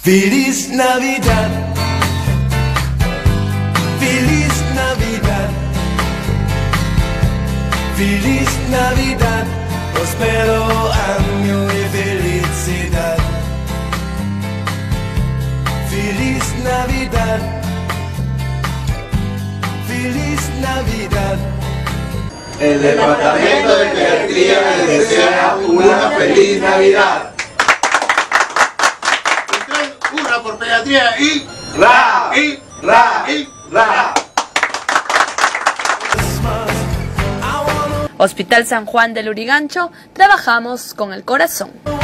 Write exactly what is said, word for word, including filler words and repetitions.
Feliz Navidad, Feliz Navidad, Feliz Navidad, prospero año y felicidad. Feliz Navidad, Feliz Navidad. El Departamento de Pediatría les desea una feliz Navidad. Una por pediatría y ¡Ra! y ¡Ra! y ¡Ra! Hospital San Juan de Lurigancho, trabajamos con el corazón.